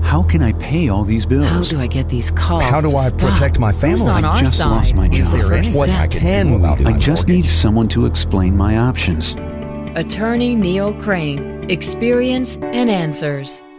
How can I pay all these bills? How do I get these calls How do to I stop? protect my family? Who's on I our just side? lost my Is job. there First what I step. can do about my I just need mortgage? someone to explain my options. Attorney Neil Crane. Experience and answers.